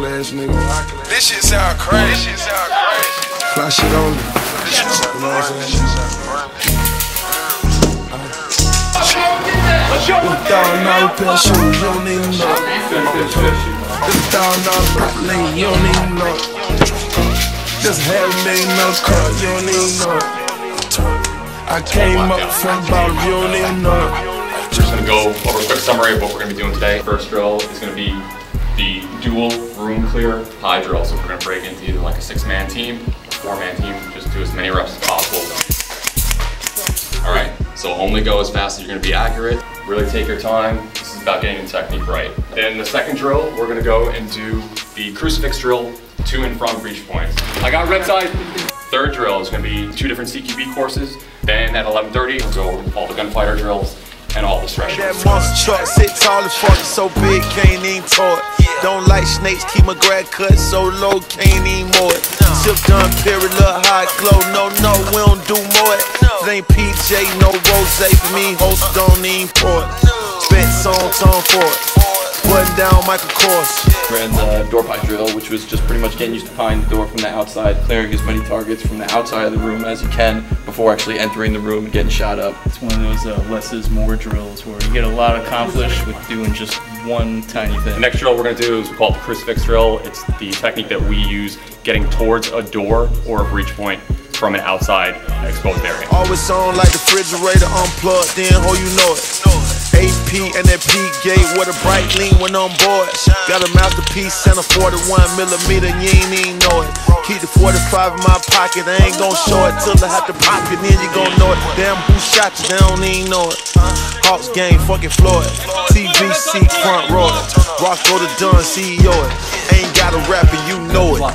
class, nigga. This shit sound crazy. Fly shit only. You know what I'm saying? $1,000 pair of shoes, you don't even know it. $1,000 lane, you don't even know it. Just $500,000 car, you don't even know it. I came up from the bottom, you don't even know it. We're just gonna go over a quick summary of what we're gonna be doing today. First drill is gonna be the dual room clear high drill. So we're gonna break into either like a 6-man team, a 4-man team, just do as many reps as possible. All right, so only go as fast as you're gonna be accurate. Really take your time. This is about getting the technique right. In the second drill, we're gonna go and do the crucifix drill, 2 in front reach points. I got red side. Third drill is gonna be 2 different CQB courses. Then at 11:30, we'll go over all the gunfighter drills and all the stretch drills. That monster truck sit tall as fuck, so big, can't even tow it. Don't like snakes, keep my grad cut so low, can't even mow it. Sip done, period, little hot glow, no, we don't do more it. It ain't PJ, no rose for me, host don't even pour it. Spent song, tone for it. Button down Michael Kors. Ran the door pie drill, which was just pretty much getting used to pieing the door from the outside, clearing as many targets from the outside of the room as you can before actually entering the room and getting shot up. It's one of those less is more drills where you get a lot accomplished with doing just one tiny thing. The next drill we're going to do is called the crucifix drill. It's the technique that we use getting towards a door or a breach point from an outside exposed area. Always on like the refrigerator unplugged, then oh you know it. AP and that P gate with a bright lean when on board. Got a masterpiece and a 41mm, you ain't even know it. Keep the 45 in my pocket, I ain't gon' show it till I have to pop it, then you gon' know it. Damn, who shot you, they don't even know it. Hawks game, fucking Floyd. TBC front row it. Rocco the Dunn, CEO it. Ain't got a rapper, you know it.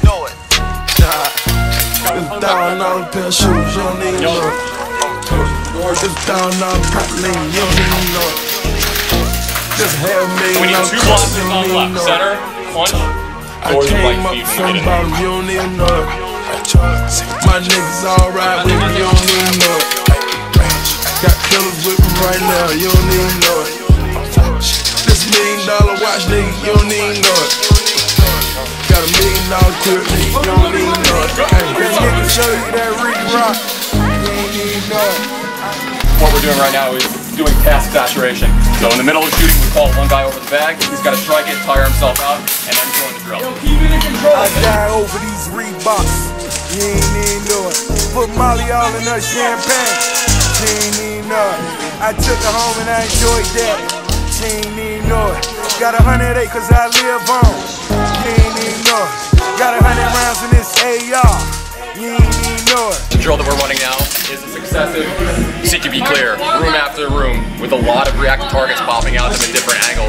$1,000 pair of shoes, you don't even know it. $1,000 lane, you don't even know it. Just $500,000 We need 2 blocks on left. Center, punch, or the right feet when you get in. You don't even know it. My niggas all ride with me, you don't even know it. Got killers with me right now, you don't even know it. This $1 million watch, nigga, you don't even know it. Got $1 million crib, nigga, you don't even know it. This nigga show you that re-rock, you don't even know it. What we're doing right now is doing task saturation. So in the middle of shooting, we call one guy over the bag. He's got to strike it, tire himself out, and then join the drill. I die over these Reeboks, you ain't even know it. Put Molly all in her champagne, she ain't even know it. I took her home and I enjoyed that, she ain't even know it. Got 100 acres I live on, you ain't even know it. Got 100 rounds in this AR, you ain't even know it. The drill that we're running now is a successive CQB clear, room after room, with a lot of reactive targets popping out of them at different angles.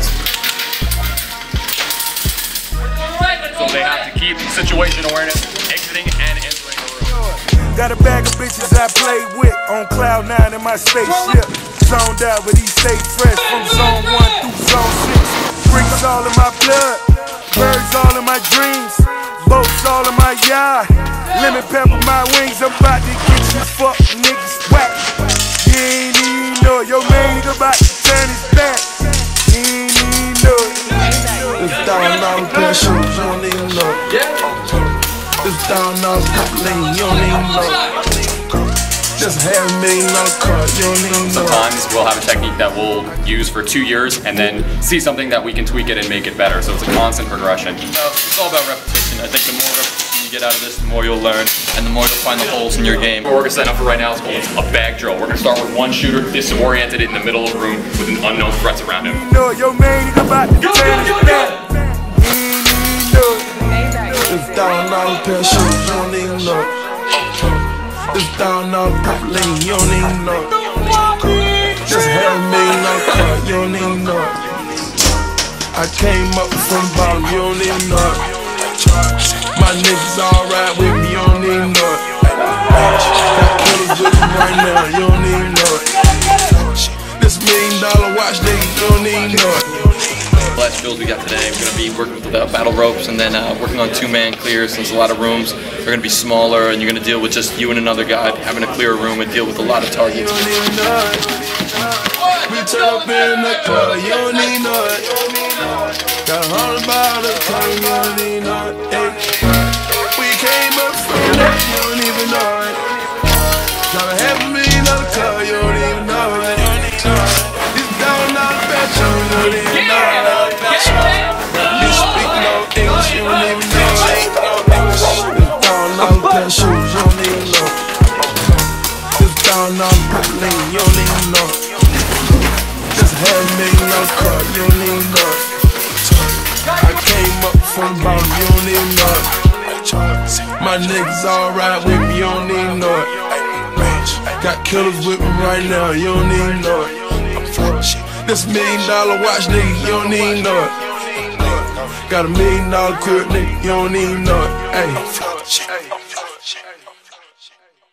So they have to keep situation awareness, exiting and entering the room. Got a bag of bitches I play with on cloud 9 in my spaceship. Zoned out, but he stay fresh from zone 1 through zone 6. Bricks all in my blood, birds all in my dreams, boats all in my yard. Lemon pepper my wings, I'm about to get you fuck niggas whack. You ain't even know it, your man nigga about to turn his back. You ain't even know it. $1,000 pair of shoes, you don't even know it. $1,000 lane, you don't even know it. Just $500,000 car, you don't even know it. Sometimes we'll have a technique that we'll use for 2 years and then see something that we can tweak it and make it better. So it's a constant progression. It's all about repetition. I think the more repetition you get out of this, the more you'll learn, and the more you'll find the holes in your game. What we're gonna set up for right now is called a bag drill. We're gonna start with one shooter disoriented in the middle of the room with an unknown threats around him. You know your man nigga about to turn his back. You ain't even know it. $1,000 pair of shoes, you don't even know it. $1,000 lane, you don't even know it. Just $500,000 car, you don't even know it. I came up from the bottom, you don't even know it. My niggas all ride with me, you don't even know it. Got killers with me right now, you don't even know it. This $1 million watch, nigga, you don't even know it. The last drills we got today, we're going to be working with the battle ropes and then working on 2-man clears. Since a lot of rooms are going to be smaller and you're going to deal with just you and another guy, having to clear a room and deal with a lot of targets. We turn up in the club, you don't even know it. Got $100 coming, you don't even know it. Ay. We came up from that, you don't even know it. Got a $500,000 car, you don't even know it. This $1,000 bet, you don't even know it. You speak no English, you don't even know it. $1,000 pair of shoes, you don't even know it. This $1,000 Brooklyn, you don't even know it. This $500,000 car, you don't even know it. I came up from the bottom, you don't even know it. My niggas all ride with me, you don't even know it. Got killers with me right now, you don't even know it. This $1 million watch, nigga, you don't even know it. Got $1 million crib, nigga, you don't even know it. Ay.